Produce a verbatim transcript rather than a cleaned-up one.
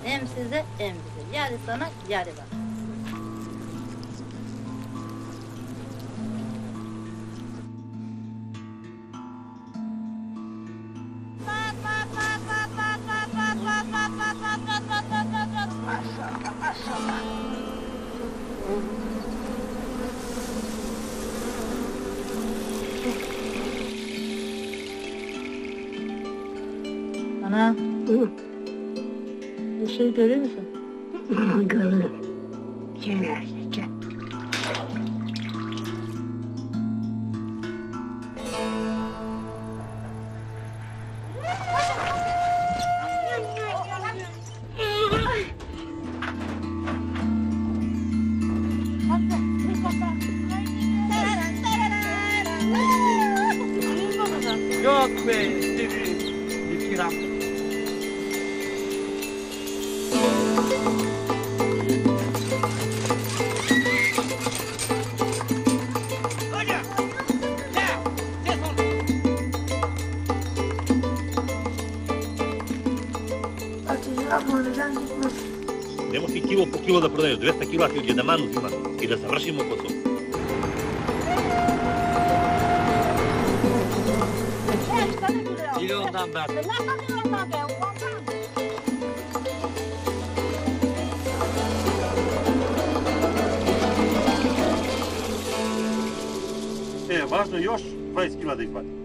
Hem size hem bize. Yarı sana yarı bana. Maşallah, maşallah. Ana, Hı, bir şey görüyor musun? gördüm. Gene, gel. Yok be, seni bir kiram. Отеля Божан гitmez. Nemo si kilo po kilo da prodaješ, dvesta kila ti od manu zima i da završimo posao. Milyondan ben. E, važno je još dvadeset kila da izvadi.